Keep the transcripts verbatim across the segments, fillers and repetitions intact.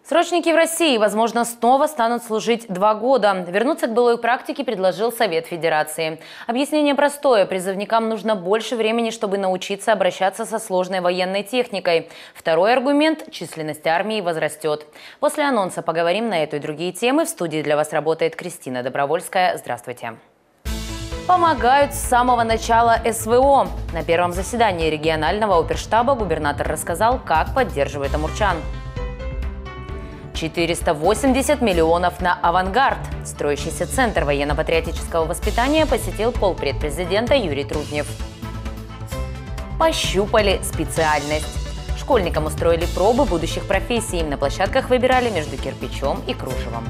Срочники в России, возможно, снова станут служить два года. Вернуться к былой практике предложил Совет Федерации. Объяснение простое. Призывникам нужно больше времени, чтобы научиться обращаться со сложной военной техникой. Второй аргумент – численность армии возрастет. После анонса поговорим на эту и другие темы. В студии для вас работает Кристина Добровольская. Здравствуйте. Помогают с самого начала эс вэ о. На первом заседании регионального оперштаба губернатор рассказал, как поддерживает амурчан. четыреста восемьдесят миллионов на «Авангард». Строящийся центр военно-патриотического воспитания посетил полпред президента Юрий Трутнев. Пощупали специальность. Школьникам устроили пробы будущих профессий. На площадках выбирали между кирпичом и кружевом.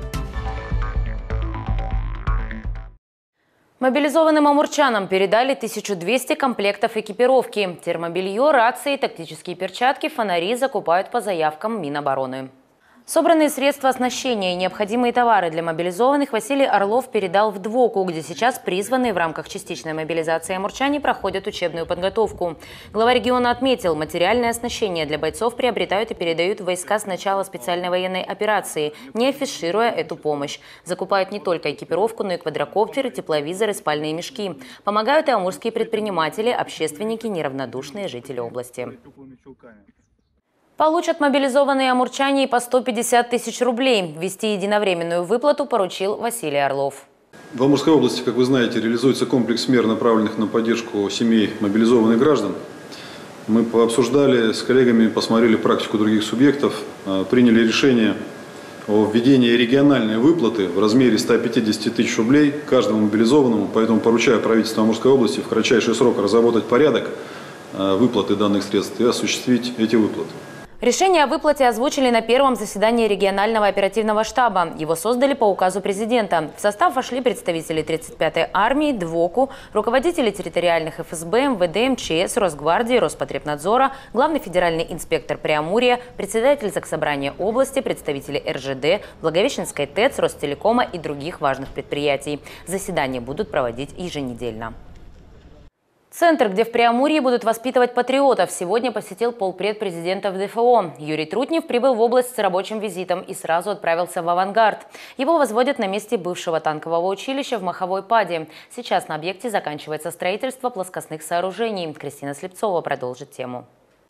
Мобилизованным амурчанам передали тысячу двести комплектов экипировки. Термобелье, рации, тактические перчатки, фонари закупают по заявкам Минобороны. Собранные средства оснащения и необходимые товары для мобилизованных Василий Орлов передал в ДВОКу, где сейчас призванные в рамках частичной мобилизации амурчане проходят учебную подготовку. Глава региона отметил, материальное оснащение для бойцов приобретают и передают в войска с начала специальной военной операции, не афишируя эту помощь. Закупают не только экипировку, но и квадрокоптеры, тепловизоры, спальные мешки. Помогают и амурские предприниматели, общественники, неравнодушные жители области. Получат мобилизованные амурчане и по сто пятьдесят тысяч рублей. Ввести единовременную выплату поручил Василий Орлов. В Амурской области, как вы знаете, реализуется комплекс мер, направленных на поддержку семей мобилизованных граждан. Мы обсуждали с коллегами, посмотрели практику других субъектов, приняли решение о введении региональной выплаты в размере ста пятидесяти тысяч рублей каждому мобилизованному. Поэтому поручаю правительству Амурской области в кратчайший срок разработать порядок выплаты данных средств и осуществить эти выплаты. Решение о выплате озвучили на первом заседании регионального оперативного штаба. Его создали по указу президента. В состав вошли представители тридцать пятой армии, ДВОКу, руководители территориальных эф эс бэ, эм вэ дэ, эм че эс, Росгвардии, Роспотребнадзора, главный федеральный инспектор Преамурья, председатель Заксобрания области, представители эр жэ дэ, Благовещенской ТЭЦ, Ростелекома и других важных предприятий. Заседания будут проводить еженедельно. Центр, где в Преамурье будут воспитывать патриотов, сегодня посетил полпред президента в дэ эф о. Юрий Трутнев прибыл в область с рабочим визитом и сразу отправился в «Авангард». Его возводят на месте бывшего танкового училища в Маховой Паде. Сейчас на объекте заканчивается строительство плоскостных сооружений. Кристина Слепцова продолжит тему.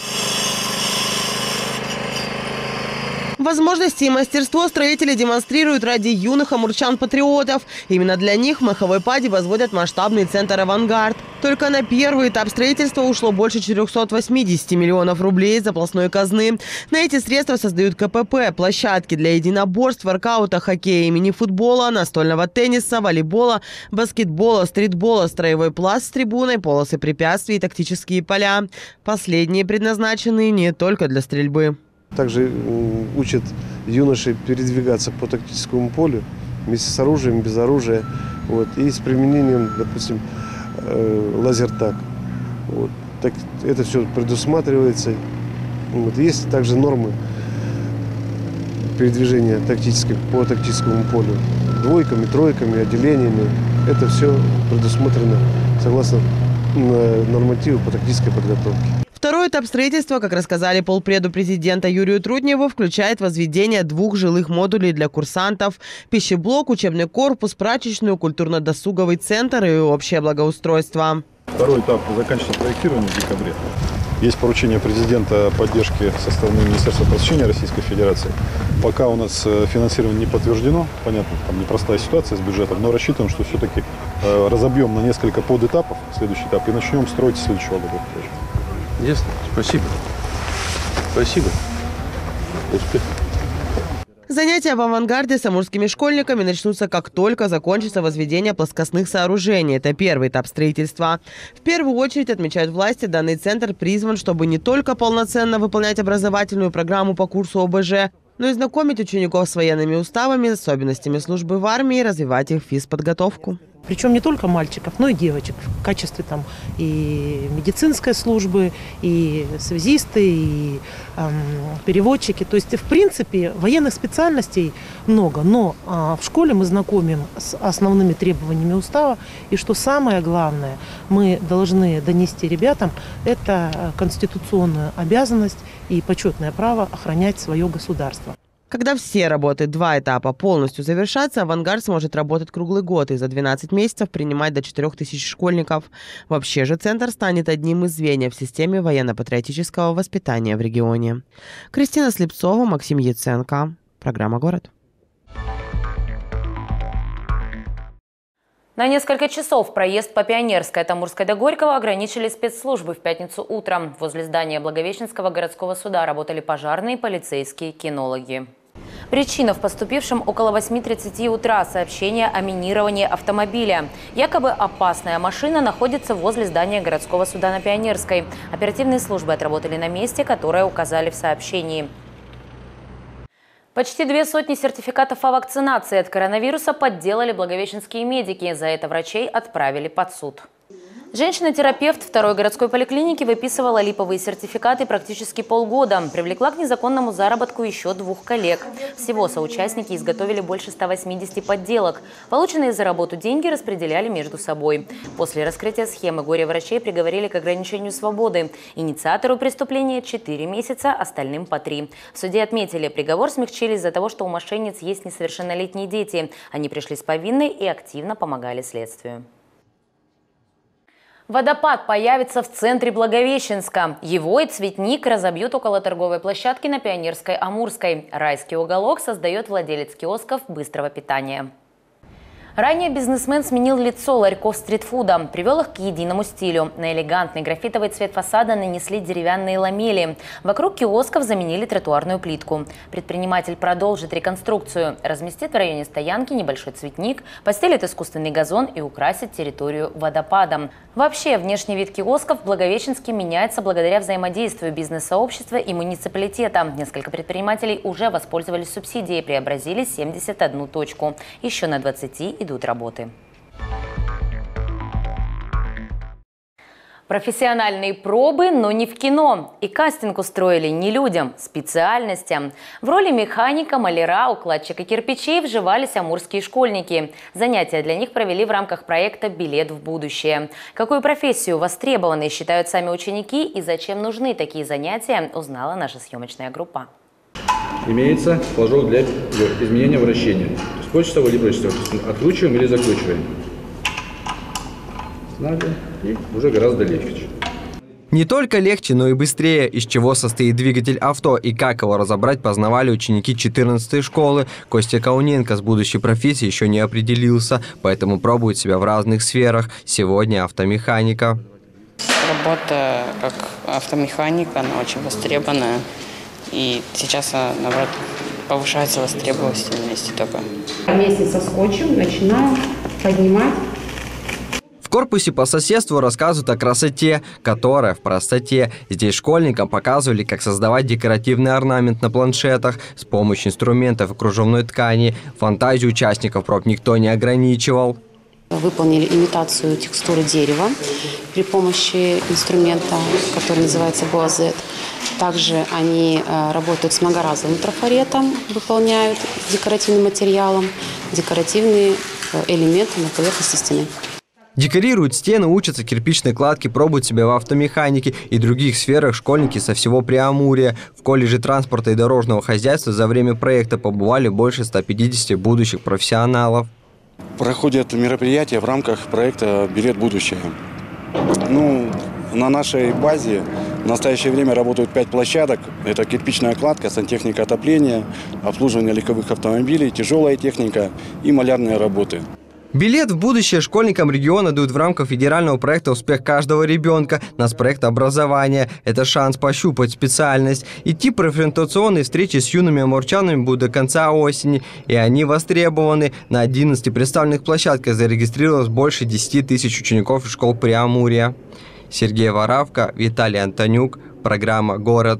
Возможности и мастерство строители демонстрируют ради юных амурчан-патриотов. Именно для них в Маховой Паде возводят масштабный центр «Авангард». Только на первый этап строительства ушло больше четырёхсот восьмидесяти миллионов рублей из областной казны. На эти средства создают ка пэ пэ, площадки для единоборств, воркаута, хоккея и мини-футбола, настольного тенниса, волейбола, баскетбола, стритбола, строевой пласт с трибуной, полосы препятствий и тактические поля. Последние предназначены не только для стрельбы. Также учат юношей передвигаться по тактическому полю вместе с оружием, без оружия, вот, и с применением, допустим, лазертаг. Вот. Так, это все предусматривается. Вот. Есть также нормы передвижения тактической, по тактическому полю двойками, тройками, отделениями. Это все предусмотрено согласно нормативу по тактической подготовке. Второй этап строительства, как рассказали полпреду президента Юрию Трутневу, включает возведение двух жилых модулей для курсантов, пищеблок, учебный корпус, прачечную, культурно-досуговый центр и общее благоустройство. Второй этап заканчивается проектирование в декабре. Есть поручение президента о поддержке со стороны Министерства просвещения Российской Федерации. Пока у нас финансирование не подтверждено, понятно, там непростая ситуация с бюджетом, но рассчитываем, что все-таки разобьем на несколько подэтапов следующий этап и начнем строить с следующего года. Ясно. Спасибо. Спасибо. Успех. Занятия в «Авангарде» с амурскими школьниками начнутся, как только закончится возведение плоскостных сооружений. Это первый этап строительства. В первую очередь, отмечают власти, данный центр призван, чтобы не только полноценно выполнять образовательную программу по курсу о бэ жэ, но и знакомить учеников с военными уставами, особенностями службы в армии и развивать их физподготовку. Причем не только мальчиков, но и девочек в качестве там и медицинской службы, и связисты, и эм, переводчики. То есть, в принципе, военных специальностей много, но э, в школе мы знакомим с основными требованиями устава. И что самое главное, мы должны донести ребятам, это конституционную обязанность и почетное право охранять свое государство. Когда все работы два этапа полностью завершатся, «Авангард» сможет работать круглый год и за двенадцать месяцев принимать до четырёх тысяч школьников. Вообще же центр станет одним из звеньев в системе военно-патриотического воспитания в регионе. Кристина Слепцова, Максим Яценко. Программа «Город». На несколько часов проезд по Пионерской от Амурской до Горького ограничили спецслужбы в пятницу утром. Возле здания Благовещенского городского суда работали пожарные, полицейские, кинологи. Причина в поступившем около восьми тридцати утра сообщение о минировании автомобиля. Якобы опасная машина находится возле здания городского суда на Пионерской. Оперативные службы отработали на месте, которое указали в сообщении. Почти две сотни сертификатов о вакцинации от коронавируса подделали благовещенские медики. За это врачей отправили под суд. Женщина-терапевт второй городской поликлиники выписывала липовые сертификаты практически полгода. Привлекла к незаконному заработку еще двух коллег. Всего соучастники изготовили больше ста восьмидесяти подделок. Полученные за работу деньги распределяли между собой. После раскрытия схемы горе-врачей приговорили к ограничению свободы. Инициатору преступления четыре месяца, остальным по три. В суде отметили, приговор смягчили из-за того, что у мошенниц есть несовершеннолетние дети. Они пришли с повинной и активно помогали следствию. Водопад появится в центре Благовещенска. Его и цветник разобьют около торговой площадки на Пионерской Амурской. Райский уголок создает владелец киосков быстрого питания. Ранее бизнесмен сменил лицо ларьков стритфуда, привел их к единому стилю. На элегантный графитовый цвет фасада нанесли деревянные ламели. Вокруг киосков заменили тротуарную плитку. Предприниматель продолжит реконструкцию, разместит в районе стоянки небольшой цветник, постелит искусственный газон и украсит территорию водопадом. Вообще, внешний вид киосков в Благовещенске меняется благодаря взаимодействию бизнес-сообщества и муниципалитета. Несколько предпринимателей уже воспользовались субсидией и преобразили семьдесят одну точку. Еще на двадцати идут работы. Профессиональные пробы, но не в кино. И кастинг устроили не людям, специальностям. В роли механика, маляра, укладчика кирпичей вживались амурские школьники. Занятия для них провели в рамках проекта «Билет в будущее». Какую профессию востребованной считают сами ученики и зачем нужны такие занятия, узнала наша съемочная группа. Имеется флажок для изменения вращения. То есть почтовый либо откручиваем или закручиваем. Надо, и уже гораздо легче. Не только легче, но и быстрее, из чего состоит двигатель авто и как его разобрать, познавали ученики четырнадцатой школы. Костя Кауненко с будущей профессией еще не определился, поэтому пробует себя в разных сферах. Сегодня автомеханика. Работа как автомеханика, она очень востребованная. И сейчас, наоборот, повышается востребованность только. Вместе со скотчем начинаем поднимать. В корпусе по соседству рассказывают о красоте, которая в простоте. Здесь школьникам показывали, как создавать декоративный орнамент на планшетах с помощью инструментов и кружевной ткани. Фантазию участников проб никто не ограничивал. Выполнили имитацию текстуры дерева при помощи инструмента, который называется БОАЗ. Также они работают с многоразовым трафаретом, выполняют декоративным материалом декоративные элементы на поверхности стены. Декорируют стены, учатся кирпичной кладке, пробуют себя в автомеханике и других сферах школьники со всего Преамурья. В колледже транспорта и дорожного хозяйства за время проекта побывали больше ста пятидесяти будущих профессионалов. Проходят мероприятия в рамках проекта «Билет в будущее». Ну, на нашей базе в настоящее время работают пять площадок. Это кирпичная кладка, сантехника отопления, обслуживание легковых автомобилей, тяжелая техника и малярные работы. Билет в будущее школьникам региона дают в рамках федерального проекта «Успех каждого ребенка». Нацпроект образования. Это шанс пощупать специальность. Идти профориентационные встречи с юными амурчанами будут до конца осени. И они востребованы. На одиннадцати представленных площадках зарегистрировалось больше десяти тысяч учеников из школ Преамурья. Сергей Воравко, Виталий Антонюк. Программа «Город».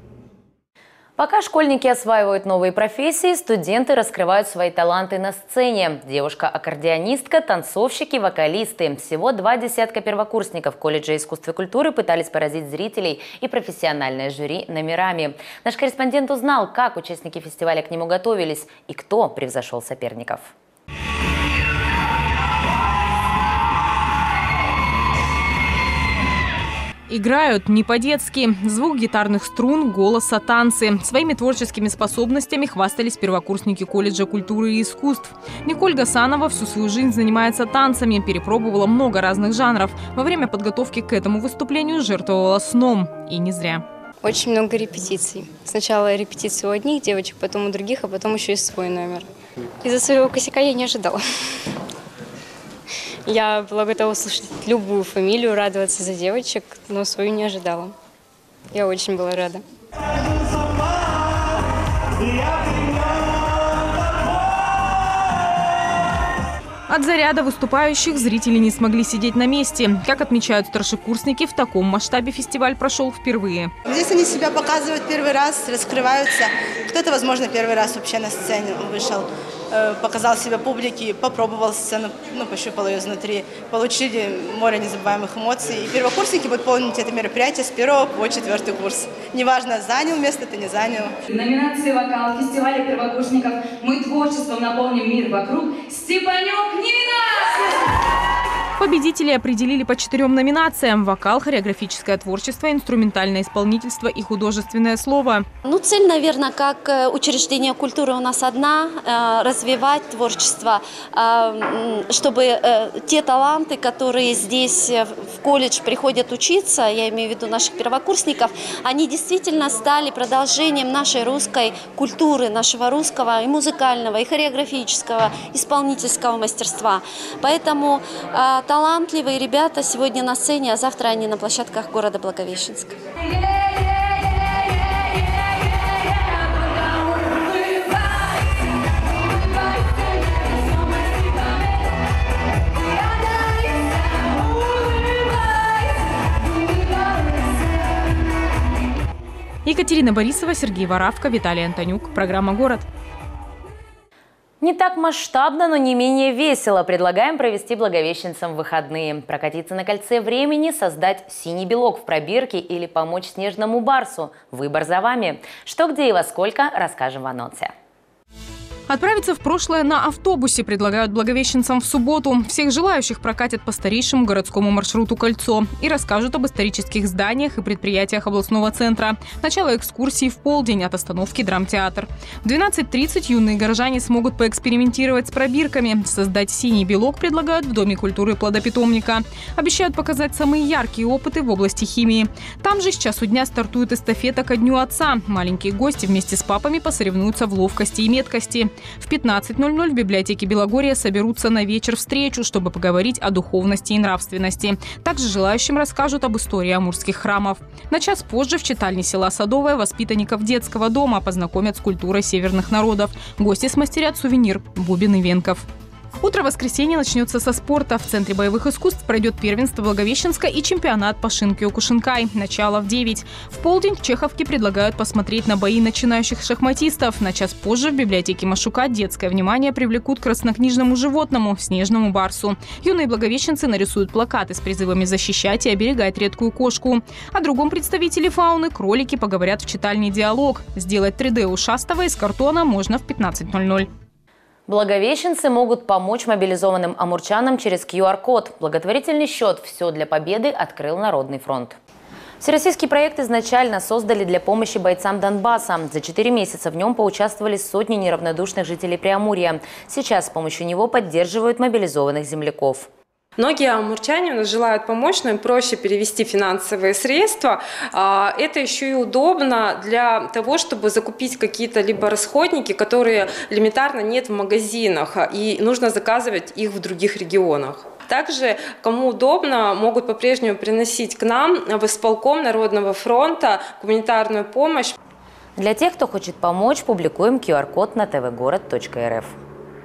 Пока школьники осваивают новые профессии, студенты раскрывают свои таланты на сцене. Девушка-аккордеонистка, танцовщики, вокалисты. Всего два десятка первокурсников колледжа искусств и культуры пытались поразить зрителей и профессиональное жюри номерами. Наш корреспондент узнал, как участники фестиваля к нему готовились и кто превзошел соперников. играют не по-детски. Звук гитарных струн, голоса, танцы. Своими творческими способностями хвастались первокурсники колледжа культуры и искусств. Николь Гасанова всю свою жизнь занимается танцами, перепробовала много разных жанров. Во время подготовки к этому выступлению жертвовала сном. И не зря. Очень много репетиций. Сначала репетиции у одних девочек, потом у других, а потом еще и свой номер. Из-за своего косяка я не ожидала. Я была готова слушать любую фамилию, радоваться за девочек, но свою не ожидала. Я очень была рада. От заряда выступающих зрители не смогли сидеть на месте. Как отмечают старшекурсники, в таком масштабе фестиваль прошел впервые. Здесь они себя показывают первый раз, раскрываются. Кто-то, возможно, первый раз вообще на сцене вышел, показал себя публике, попробовал сцену, ну, пощупал ее изнутри. Получили море незабываемых эмоций. И первокурсники будут помнить это мероприятие с первого по четвертый курс. Неважно, занял место ты, не занял. В номинации «Вокал» фестиваля первокурсников «Мы творчеством наполним мир вокруг» Степанюк Нина! Победители определили по четырем номинациям: вокал, хореографическое творчество, инструментальное исполнительство и художественное слово. Ну, цель, наверное, как учреждение культуры у нас одна – развивать творчество, чтобы те таланты, которые здесь в колледж приходят учиться, я имею в виду наших первокурсников, они действительно стали продолжением нашей русской культуры, нашего русского и музыкального, и хореографического, исполнительского мастерства. Поэтому талантливые ребята сегодня на сцене, а завтра они на площадках города Благовещенска. Екатерина Борисова, Сергей Воравко, Виталий Антонюк. Программа «Город». Не так масштабно, но не менее весело. Предлагаем провести благовещенцам в выходные. Прокатиться на кольце времени, создать синий белок в пробирке или помочь снежному барсу. Выбор за вами. Что, где и во сколько, расскажем в анонсе. Отправиться в прошлое на автобусе предлагают благовещенцам в субботу. Всех желающих прокатят по старейшему городскому маршруту «Кольцо» и расскажут об исторических зданиях и предприятиях областного центра. Начало экскурсии в полдень от остановки «Драмтеатр». В двенадцать тридцать юные горожане смогут поэкспериментировать с пробирками. Создать синий белок предлагают в Доме культуры плодопитомника. Обещают показать самые яркие опыты в области химии. Там же с часу дня стартует эстафета ко Дню отца. Маленькие гости вместе с папами посоревнуются в ловкости и меткости. В пятнадцать ноль ноль в библиотеке Белогорья соберутся на вечер-встречу, чтобы поговорить о духовности и нравственности. Также желающим расскажут об истории амурских храмов. На час позже в читальне села Садовое воспитанников детского дома познакомят с культурой северных народов. Гости смастерят сувенир – бубен и венков. Утро воскресенья начнется со спорта. В Центре боевых искусств пройдет первенство Благовещенска и чемпионат по шинкио-кушинкай. Начало в девять. В полдень в Чеховке предлагают посмотреть на бои начинающих шахматистов. На час позже в библиотеке Машука детское внимание привлекут к краснокнижному животному – снежному барсу. Юные благовещенцы нарисуют плакаты с призывами защищать и оберегать редкую кошку. О другом представителе фауны – кролики поговорят в читальне «Диалог». Сделать три дэ ушастого из картона можно в пятнадцать ноль ноль. Благовещенцы могут помочь мобилизованным амурчанам через ку ар код. Благотворительный счет «Все для победы» открыл Народный фронт. Всероссийский проект изначально создали для помощи бойцам Донбасса. За четыре месяца в нем поучаствовали сотни неравнодушных жителей Преамурья. Сейчас с помощью него поддерживают мобилизованных земляков. Многие амурчане у нас желают помочь, но им проще перевести финансовые средства. Это еще и удобно для того, чтобы закупить какие-то либо расходники, которые элементарно нет в магазинах, и нужно заказывать их в других регионах. Также, кому удобно, могут по-прежнему приносить к нам в исполком Народного фронта гуманитарную помощь. Для тех, кто хочет помочь, публикуем ку ар код на тэ вэ город точка эр эф.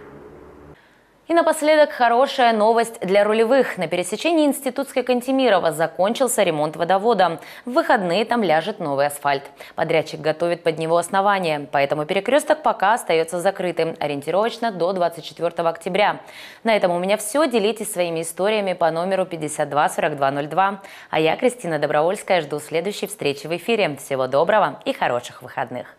И напоследок хорошая новость для рулевых. На пересечении Институтской Кантемирова закончился ремонт водовода. В выходные там ляжет новый асфальт. Подрядчик готовит под него основание, поэтому перекресток пока остается закрытым, ориентировочно до двадцать четвёртого октября. На этом у меня все. Делитесь своими историями по номеру пятьдесят два сорок два ноль два. А я, Кристина Добровольская, жду следующей встречи в эфире. Всего доброго и хороших выходных.